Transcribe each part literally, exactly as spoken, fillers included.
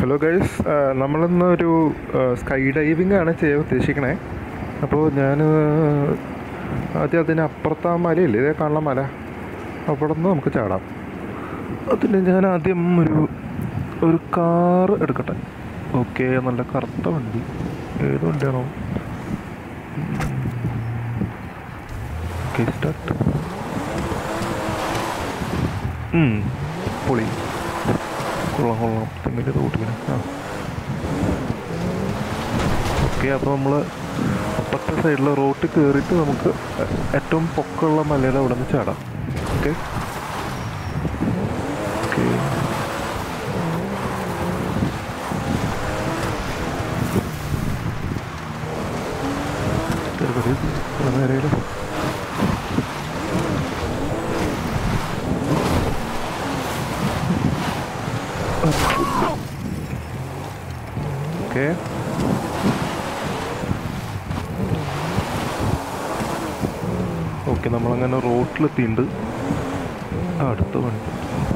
Hello guys, നമ്മളിന്നൊരു sky diving ആണ് ചെയ്യാൻ ഉദ്ദേശിക്കണേ. അപ്പോൾ ഞാൻ ആദ്യം അതിനപ്പുറത്ത് ആ മലയില്ലേ, ഇതേ കാണുന്ന മല, അവിടെ നിന്ന് നമുക്ക് ചാടാം. അതിന് ഞാൻ ആദ്യം ഒരു ഒരു കാറ് എടുക്കട്ടെ. ഓക്കെ, നല്ല കറുത്ത വണ്ടി. ഏത് വണ്ടിയാണോ? Okay, start. പൊളി, കൊള്ളാം കൊള്ളാം. തെങ്ങിൻ്റെ തോട്ടിങ്ങനെ. ആ ഓക്കെ, അപ്പോൾ നമ്മൾ അപ്പുറത്തെ സൈഡിലെ റോട്ടിൽ കയറിയിട്ട് നമുക്ക് ഏറ്റവും പൊക്കമുള്ള മലയുടെ അവിടെ നിന്ന് ചാടാം. ഓക്കെ ഓക്കെ നേരെയല്ലോ. ഓക്കെ ഓക്കെ നമ്മളങ്ങനെ റോട്ടിലെത്തിയിട്ടുണ്ട്. അടുത്ത വണ്ടി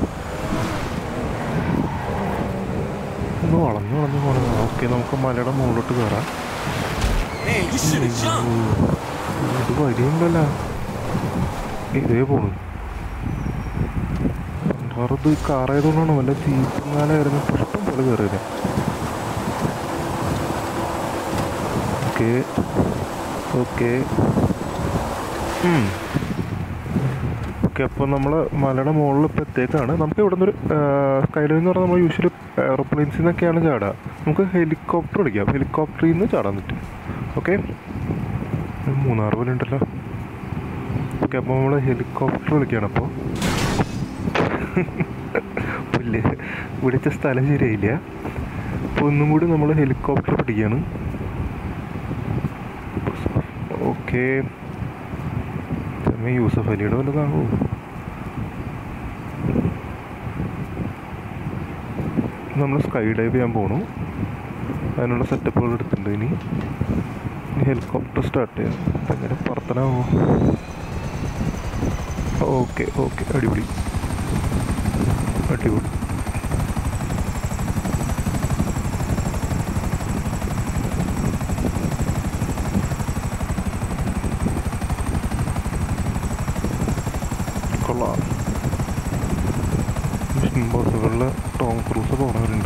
ഒന്ന് വളഞ്ഞു വളഞ്ഞു പോകണം. ഓക്കെ, നമുക്ക് മലയുടെ മുകളിലോട്ട് കയറാം. ഇത് വഴിയുണ്ടല്ലോ, ഇതേ പോണു. വേറത് കാറായതുകൊണ്ടാണ്, വല്ല ചീപ്പങ്ങാലായിരുന്നു ഇഷ്ടം പോലെ കയറിയത്. ഓക്കെ ഓക്കെ ഓക്കെ അപ്പോൾ നമ്മൾ മലയുടെ മുകളിൽ ഇപ്പോൾ എത്തിയേക്കാണ്. നമുക്ക് ഇവിടെ നിന്നൊരു സ്കൈഡൈവ് എന്ന് പറഞ്ഞാൽ നമ്മൾ യൂഷ്വലി എയർപ്ലെയിൻസിൽ നിന്നൊക്കെയാണ് ചാടുക. നമുക്ക് ഹെലികോപ്റ്റർ അടിക്കാം, ഹെലികോപ്റ്ററിൽ നിന്ന് ചാടാൻ പറ്റും. ഓക്കെ, മൂന്നാറ് പോലെ ഉണ്ടല്ലോ. ഓക്കെ, അപ്പോൾ നമ്മൾ ഹെലികോപ്റ്റർ വിളിക്കുകയാണ്. അപ്പോൾ പുല്ല് വിളിച്ച സ്ഥലം ശരിയായില്ല. അപ്പോൾ ഒന്നും കൂടി നമ്മൾ ഹെലികോപ്റ്റർ പിടിക്കുകയാണ്. ഓക്കെ, യൂസഫ് അലിയുടെ വല്ലതാണോ? നമ്മൾ സ്കൈ ഡൈവ് ചെയ്യാൻ പോകണു. അതിനുള്ള സെറ്റപ്പുകൾ എടുത്തിട്ടുണ്ട്. ഇനി ഹെലികോപ്റ്റർ സ്റ്റാർട്ട് ചെയ്യാം. എങ്ങനെ പറത്തനാവോ? ഓക്കെ ഓക്കെ അടിപൊളി അടിപൊളി. കൊള്ളാം. മിഷൻ ബോസുകളിൽ ടോം ക്രൂസ് പോണവരുണ്ട്.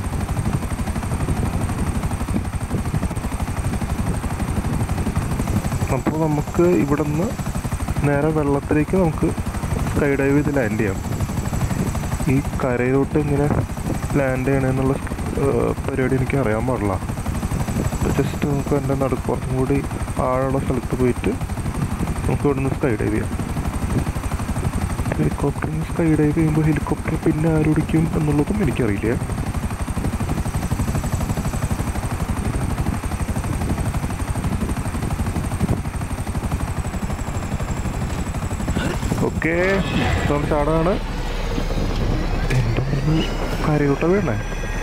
അപ്പോൾ നമുക്ക് ഇവിടെ നിന്ന് നേരെ വെള്ളത്തിലേക്ക് നമുക്ക് സ്കൈ ഡൈവ് ചെയ്ത് ലാൻഡ് ചെയ്യാം. ഈ കരയിലോട്ട് ഇങ്ങനെ ലാൻഡ് ചെയ്യണമെന്നുള്ള പരിപാടി എനിക്ക് അറിയാൻ പാടില്ല. ജസ്റ്റ് നമുക്ക് എൻ്റെ നടുക്ക് കുറച്ചും കൂടി ആഴമുള്ള സ്ഥലത്ത് പോയിട്ട് നമുക്ക് ഇവിടെ നിന്ന് സ്കൈ ഡൈവ് ചെയ്യാം. ഹെലികോപ്റ്ററിൽ നിന്ന് സ്കൈ ഡൈവ് ചെയ്യുമ്പോൾ ഹെലികോപ്റ്റർ പിന്നെ ആരോടിക്കും എന്നുള്ളതും എനിക്കറിയില്ല. ഓക്കെ, നമ്മൾ ചാടാണ്. എൻ്റെ ഒന്ന് കരയോട്ട വേണേ.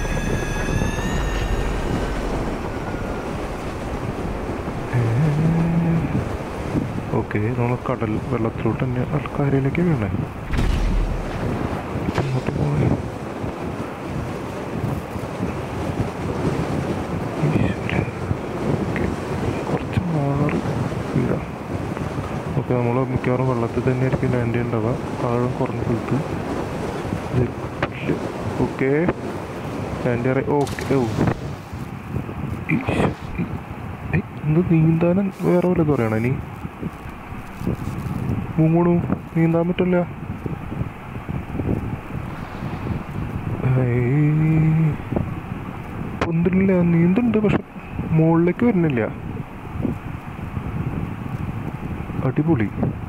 ഓക്കെ, നമ്മൾ കടൽ വെള്ളത്തിലോട്ട് തന്നെ കരയിലേക്ക് വേണേ. ഇങ്ങോട്ട് പോയി ഓക്കെ, കുറച്ച് മാറി വീഴാം. ഓക്കെ, നമ്മൾ മിക്കവാറും വെള്ളത്തിൽ തന്നെ ആയിരിക്കും ലാൻഡ് ചെയ്യേണ്ടവ, ആഴം കുറഞ്ഞ സ്ഥലത്ത്. ഓക്കെ, ലാൻഡ് ചെയ്യാൻ. ഓക്കെ, ഓ എന്ത് നീന്താനും വേറെ വല്ലതും പറയണം. ഇനി മുങ്ങണു, നീന്താൻ പറ്റില്ല. പൊന്തില്ല, നീന്തുണ്ട് പക്ഷെ മുകളിലേക്ക് വരുന്നില്ല. അടിപൊളി.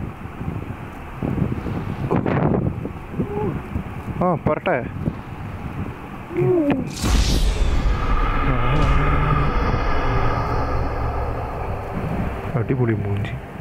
ആ പറട്ടെ. അടിപൊളി മൂഞ്ചി.